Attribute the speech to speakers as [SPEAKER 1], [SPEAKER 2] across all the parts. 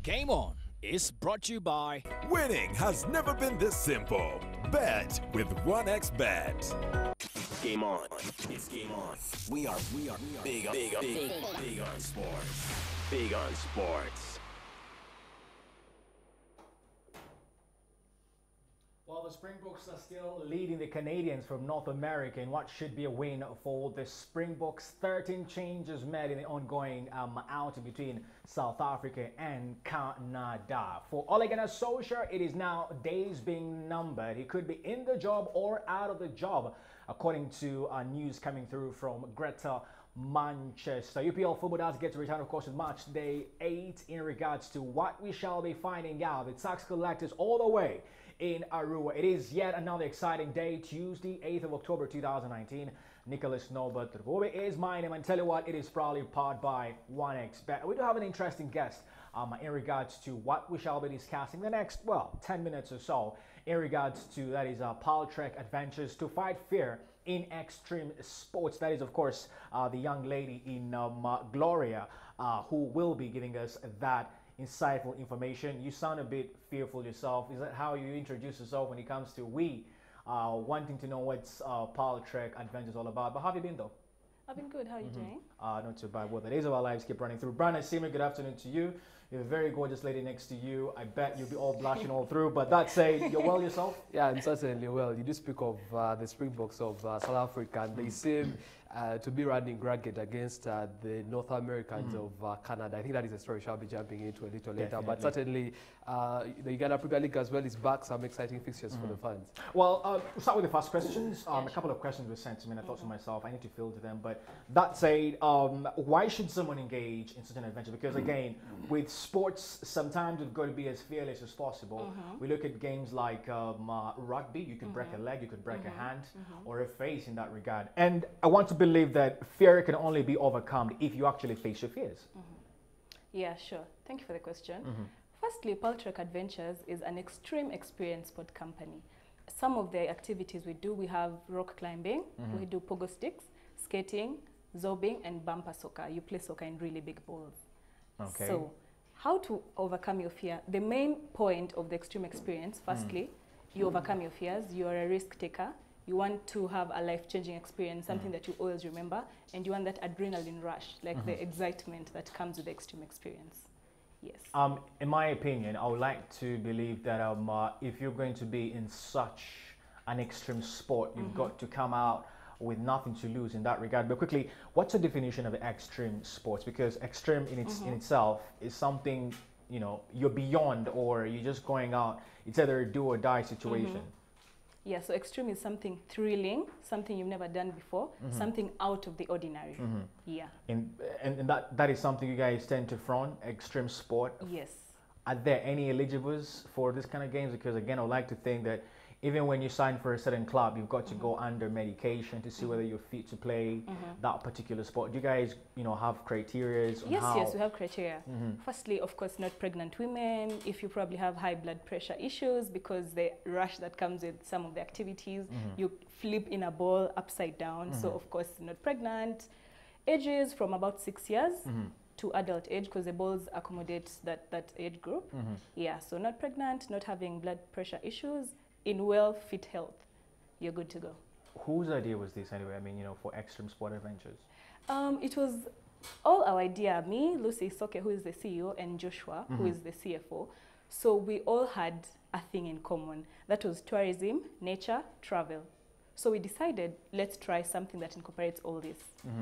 [SPEAKER 1] Game On is brought to you by
[SPEAKER 2] Winning has never been this simple. Bet with 1xBet.
[SPEAKER 3] Game on. It's game on. We are big on sports. Big on sports.
[SPEAKER 4] Well, the Springboks are still leading the Canadians from North America in what should be a win for the Springboks. 13 changes made in the ongoing outing between South Africa and Canada. For Ole Gunnar Solskjaer, it is now days being numbered. He could be in the job or out of the job, according to news coming through from Greater Manchester. UPL football does get to return, of course, with match day 8 in regards to what we shall be finding out. The tax collectors all the way in Arua. It is yet another exciting day, Tuesday, 8th of October 2019. Nicholas Norbert is my name, and tell you what, it is proudly powered by 1xBet. We do have an interesting guest in regards to what we shall be discussing the next, 10 minutes or so, in regards to, that is, Paltrek adventures to fight fear in extreme sports. That is, of course, the young lady in Gloria, who will be giving us that insightful information. You sound a bit fearful yourself. Is that how you introduce yourself when it comes to wanting to know what's Paltrek Adventures all about? But how have you been, though?
[SPEAKER 5] I've been good. How are you doing?
[SPEAKER 4] Not too bad. Well, the days of our lives keep running through. Brandon Seaman, good afternoon to you. You have a very gorgeous lady next to you. I bet you'll be all blushing all through. But that said, you're well yourself?
[SPEAKER 6] Yeah, I'm certainly well. You do speak of the Springboks of South Africa, and they seem to be running ragged against the North Americans of Canada. I think that is a story shall be jumping into a little later.
[SPEAKER 4] Definitely.
[SPEAKER 6] But certainly, the Uganda Premier League as well is back. Some exciting fixtures for the fans.
[SPEAKER 4] Well, we'll start with the first questions. A couple of questions were sent to me, and I thought to myself, I need to filter them. But that said, why should someone engage in such an adventure? Because again, with sports, sometimes we've got to be as fearless as possible. We look at games like rugby. You could break a leg, you could break a hand, or a face in that regard. And I want to believe that fear can only be overcome if you actually face your fears.
[SPEAKER 5] Yeah, sure. Thank you for the question. Firstly, Paltrek Adventures is an extreme experience sport company. Some of the activities we do, we have rock climbing, we do pogo sticks, skating, zorbing, and bumper soccer. You play soccer in really big balls.
[SPEAKER 4] Okay.
[SPEAKER 5] So, how to overcome your fear? The main point of the extreme experience, firstly, you overcome your fears. You are a risk taker. You want to have a life-changing experience, something that you always remember, and you want that adrenaline rush, like the excitement that comes with the extreme experience. Yes.
[SPEAKER 4] In my opinion, I would like to believe that if you're going to be in such an extreme sport, you've got to come out with nothing to lose in that regard. But quickly, what's the definition of extreme sports? Because extreme in itself is something, you know, you're beyond, or you're just going out. It's either a do or die situation.
[SPEAKER 5] Yeah, so extreme is something thrilling, something you've never done before, something out of the ordinary. Yeah.
[SPEAKER 4] And that is something you guys tend to front, extreme sport.
[SPEAKER 5] Yes.
[SPEAKER 4] Are there any eligibles for this kind of games? Because again, I would like to think that even when you sign for a certain club, you've got to go under medication to see whether you're fit to play that particular sport. Do you guys, you know, have criteria?
[SPEAKER 5] Yes, we have criteria. Firstly, of course, not pregnant women. If you probably have high blood pressure issues, because the rush that comes with some of the activities, you flip in a ball upside down. So, of course, not pregnant. Ages from about 6 years to adult age, because the balls accommodate that age group. Yeah, so not pregnant, not having blood pressure issues, in fit health, you're good to go.
[SPEAKER 4] Whose idea was this anyway? I mean, you know, for extreme sport adventures?
[SPEAKER 5] It was all our idea. Me, Lucy Soke, who is the CEO, and Joshua, who is the CFO. So we all had a thing in common. That was tourism, nature, travel. So we decided, let's try something that incorporates all this.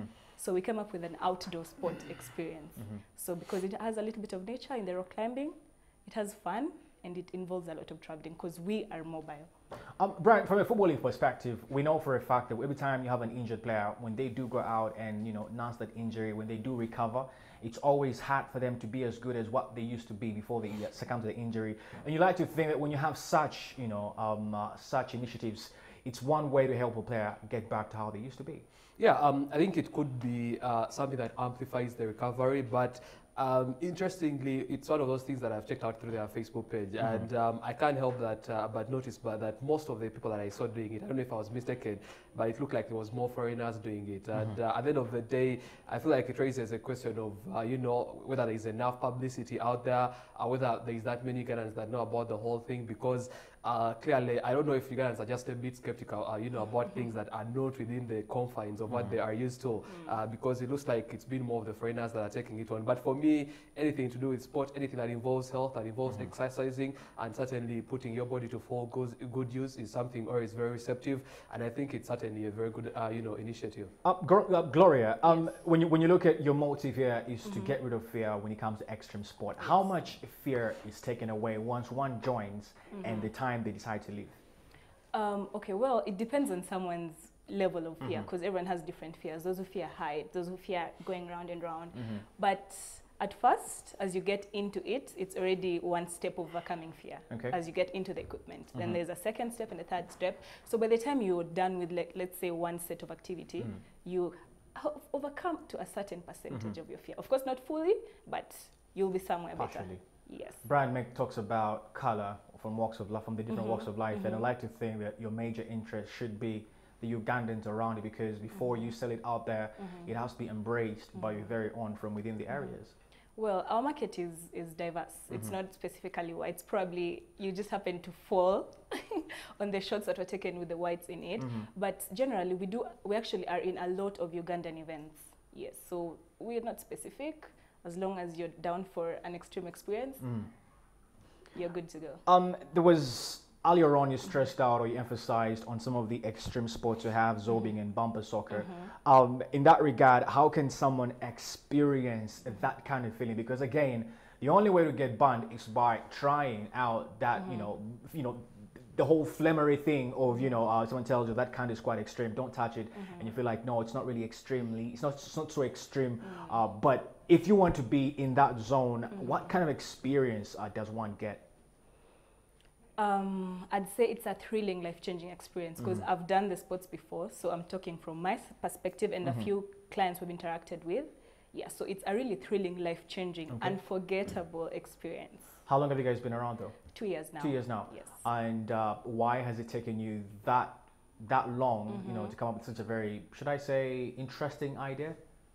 [SPEAKER 5] So we came up with an outdoor sport experience. So because it has a little bit of nature in the rock climbing, it has fun, and it involves a lot of traveling because we are mobile.
[SPEAKER 4] Brian, from a footballing perspective, we know for a fact that every time you have an injured player, when they do go out and, you know, nurse that injury, when they do recover, it's always hard for them to be as good as what they used to be before they succumb to the injury. And you like to think that when you have such, you know, such initiatives, it's one way to help a player get back to how they used to be.
[SPEAKER 6] Yeah, I think it could be something that amplifies the recovery, but Interestingly, it's one of those things that I've checked out through their Facebook page, and I can't help but notice that most of the people that I saw doing it, I don't know if I was mistaken, but it looked like there was more foreigners doing it. And at the end of the day, I feel like it raises a question of, you know, whether there is enough publicity out there, whether there is that many Ugandans that know about the whole thing, because clearly, I don't know if Ugandans are just a bit skeptical, you know, about things that are not within the confines of what they are used to, because it looks like it's been more of the foreigners that are taking it on. But for me, anything to do with sport, anything that involves health, that involves exercising, and certainly putting your body to full good use is something always very receptive, and I think it's certainly a very good, you know, initiative.
[SPEAKER 4] Gloria, when you look at your motive here is to get rid of fear when it comes to extreme sport. How much fear is taken away once one joins and the time they decide to leave?
[SPEAKER 5] Okay, well, it depends on someone's level of fear, because everyone has different fears. Those who fear height, those who fear going round and round. But at first, as you get into it, it's already one step of overcoming fear.
[SPEAKER 4] Okay.
[SPEAKER 5] As you get into the equipment. Then there's a second step and a third step. So by the time you're done with, like, let's say, one set of activity, you have overcome to a certain percentage of your fear. Of course, not fully, but you'll be somewhere better.
[SPEAKER 4] Partially.
[SPEAKER 5] Yes.
[SPEAKER 4] Brian Mick talks about color from walks of life, from the different walks of life, and I like to think that your major interest should be the Ugandans around it, because before you sell it out there, it has to be embraced by your very own from within the areas.
[SPEAKER 5] Well, our market is diverse. It's not specifically white. It's probably you just happen to fall on the shots that were taken with the whites in it. But generally, we actually are in a lot of Ugandan events. Yes, so we're not specific. As long as you're down for an extreme experience, you're good to go.
[SPEAKER 4] There was earlier on you stressed out or you emphasized on some of the extreme sports you have, zorbing and bumper soccer. In that regard, how can someone experience that kind of feeling? Because again, the only way to get banned is by trying out that, you know, the whole flimmery thing of, you know, someone tells you that kind is quite extreme, don't touch it, and you feel like, no, it's not really extremely, it's not so extreme. But if you want to be in that zone, what kind of experience does one get?
[SPEAKER 5] I'd say it's a thrilling, life-changing experience, because I've done the sports before, so I'm talking from my perspective and a few clients we've interacted with. Yeah, so it's a really thrilling, life-changing, unforgettable experience.
[SPEAKER 4] How long have you guys been around though?
[SPEAKER 5] 2 years now.
[SPEAKER 4] 2 years now.
[SPEAKER 5] Yes.
[SPEAKER 4] And why has it taken you that long, you know, to come up with such a very, should I say, interesting idea?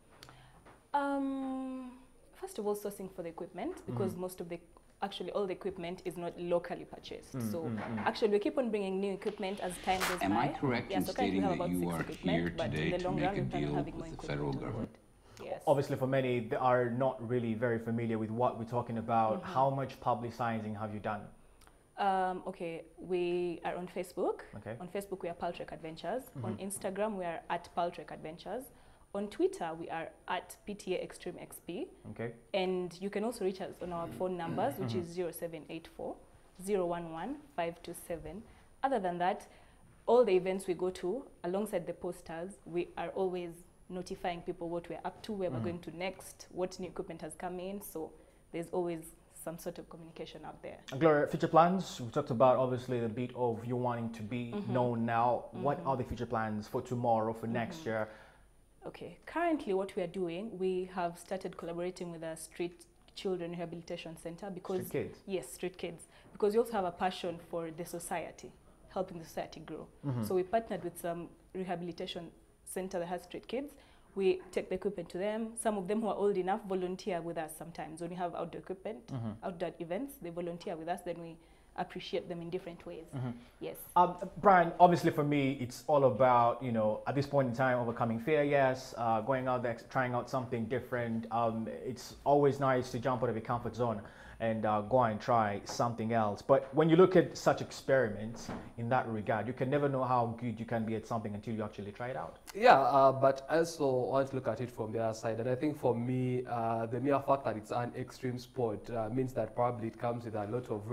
[SPEAKER 5] First of all, sourcing for the equipment, because most of the actually all the equipment is not locally purchased. So actually we keep on bringing new equipment as time goes by.
[SPEAKER 7] Am I correct in
[SPEAKER 5] so
[SPEAKER 7] stating
[SPEAKER 5] have
[SPEAKER 7] that
[SPEAKER 5] about
[SPEAKER 7] you
[SPEAKER 5] 6
[SPEAKER 7] are
[SPEAKER 5] equipment,
[SPEAKER 7] here
[SPEAKER 5] but
[SPEAKER 7] today
[SPEAKER 5] in the
[SPEAKER 7] to
[SPEAKER 5] long
[SPEAKER 7] make
[SPEAKER 5] run,
[SPEAKER 7] a
[SPEAKER 5] we plan on
[SPEAKER 7] deal
[SPEAKER 5] having more
[SPEAKER 7] with the
[SPEAKER 5] equipment
[SPEAKER 7] federal
[SPEAKER 5] on board.
[SPEAKER 7] government?
[SPEAKER 5] Yes.
[SPEAKER 4] Obviously for many, they are not really very familiar with what we're talking about. How much publicizing have you done?
[SPEAKER 5] Okay, we are on Facebook.
[SPEAKER 4] Okay.
[SPEAKER 5] On Facebook, we are Paltrek Adventures. On Instagram, we are at Paltrek Adventures. On Twitter, we are at PTA Extreme XP.
[SPEAKER 4] Okay.
[SPEAKER 5] And you can also reach us on our phone numbers, which is 0784 011 527. Other than that, all the events we go to, alongside the posters, we are always notifying people what we're up to, where we're going to next, what new equipment has come in. So there's always some sort of communication out there.
[SPEAKER 4] Gloria, future plans, we talked about obviously the bit of you wanting to be known now. What are the future plans for tomorrow, for next year?
[SPEAKER 5] Okay, currently what we are doing, we have started collaborating with a street children rehabilitation center, because
[SPEAKER 4] Street kids?
[SPEAKER 5] Yes, street kids, because we also have a passion for the society, helping the society grow. So we partnered with some rehabilitation center that has street kids. We take the equipment to them. Some of them who are old enough volunteer with us sometimes. When we have outdoor equipment, outdoor events, they volunteer with us, then we appreciate them in different ways. Yes.
[SPEAKER 4] Brian, obviously for me, it's all about, you know, at this point in time, overcoming fear, yes, going out there, trying out something different. It's always nice to jump out of your comfort zone and go and try something else. But when you look at such experiments in that regard, you can never know how good you can be at something until you actually try it out.
[SPEAKER 6] Yeah, but I also want to look at it from the other side. And I think for me, the mere fact that it's an extreme sport means that probably it comes with a lot of risk.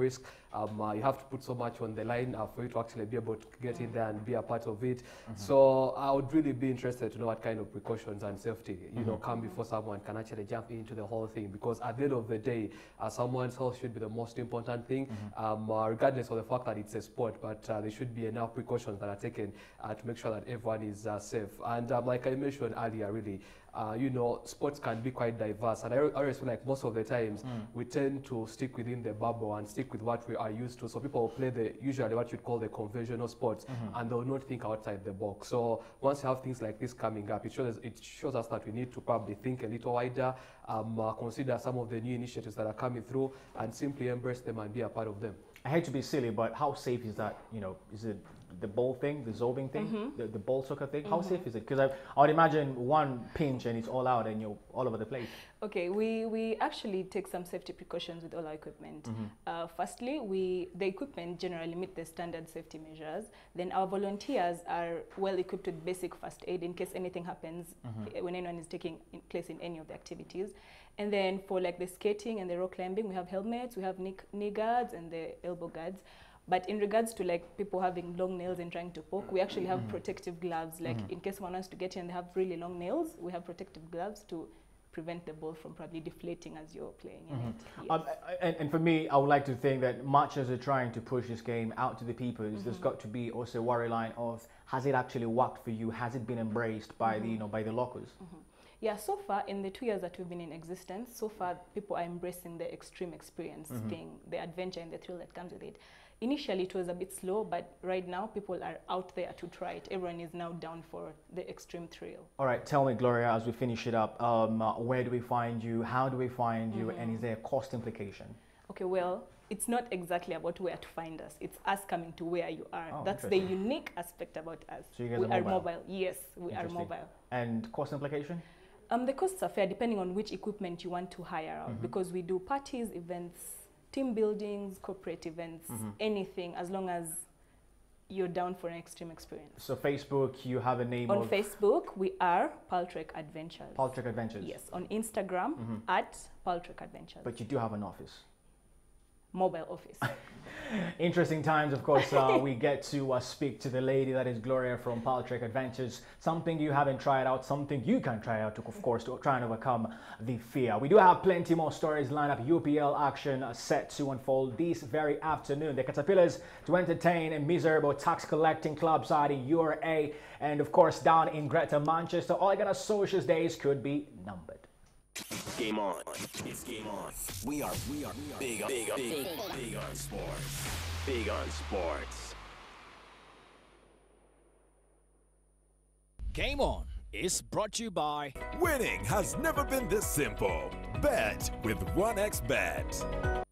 [SPEAKER 6] You have to put so much on the line for you to actually be able to get in there and be a part of it. So I would really be interested to know what kind of precautions and safety, you know, come before someone can actually jump into the whole thing, because at the end of the day, someone's health should be the most important thing, regardless of the fact that it's a sport, but there should be enough precautions that are taken to make sure that everyone is safe. And like I mentioned earlier, really, you know, sports can be quite diverse, and I always feel like most of the times we tend to stick within the bubble and stick with what we are used to. So people will play usually what you'd call the conventional sports, and they'll not think outside the box. So once you have things like this coming up, it shows us that we need to probably think a little wider, consider some of the new initiatives that are coming through, and simply embrace them and be a part of them.
[SPEAKER 4] I hate to be silly, but how safe is that? You know, is it the ball thing, the zorbing thing, the ball soccer thing? How safe is it? Because I would imagine one pinch and it's all out and you're all over the place.
[SPEAKER 5] Okay, we actually take some safety precautions with all our equipment. Firstly, the equipment generally meet the standard safety measures. Then our volunteers are well equipped with basic first aid in case anything happens when anyone is taking place in any of the activities. And then for like the skating and the rock climbing, we have helmets, we have knee guards and the elbow guards. But in regards to like people having long nails and trying to poke, we actually have protective gloves. Like in case one wants to get in and they have really long nails, we have protective gloves to prevent the ball from probably deflating as you're playing in it. Yes.
[SPEAKER 4] And for me, I would like to think that much as they're trying to push this game out to the people, there's got to be also a worry line of, has it actually worked for you? Has it been embraced by the, you know, by the locals?
[SPEAKER 5] Yeah, so far in the 2 years that we've been in existence, so far people are embracing the extreme experience thing, the adventure and the thrill that comes with it. Initially it was a bit slow, but right now people are out there to try it. Everyone is now down for the extreme thrill. All
[SPEAKER 4] right, tell me, Gloria, as we finish it up, where do we find you? How do we find you? And is there a cost implication?
[SPEAKER 5] Okay, well, it's not exactly about where to find us. It's us coming to where you are. That's the unique aspect about us.
[SPEAKER 4] So you guys
[SPEAKER 5] we
[SPEAKER 4] are mobile?
[SPEAKER 5] Mobile. Yes, we are mobile.
[SPEAKER 4] And cost implication?
[SPEAKER 5] The costs are fair depending on which equipment you want to hire out, because we do parties, events, team buildings, corporate events, anything, as long as you're down for an extreme experience.
[SPEAKER 4] So Facebook, you have a name
[SPEAKER 5] on Facebook, we are Paltrek Adventures.
[SPEAKER 4] Paltrek Adventures.
[SPEAKER 5] Yes, on Instagram at Paltrek Adventures.
[SPEAKER 4] But you do have an office.
[SPEAKER 5] Mobile office.
[SPEAKER 4] Interesting times, of course. We get to speak to the lady that is Gloria from Paltrek Adventures. Something you haven't tried out, something you can try out, of course, to try and overcome the fear. We do have plenty more stories lined up. UPL action set to unfold this very afternoon. The Caterpillars to entertain a miserable tax collecting club side in URA, and of course down in Greater Manchester. All Uganda Socials days could be numbered.
[SPEAKER 3] Game on. It's game on. We are big on sports. Big on sports.
[SPEAKER 1] Game On is brought to you by...
[SPEAKER 2] Winning has never been this simple. Bet with 1xBet.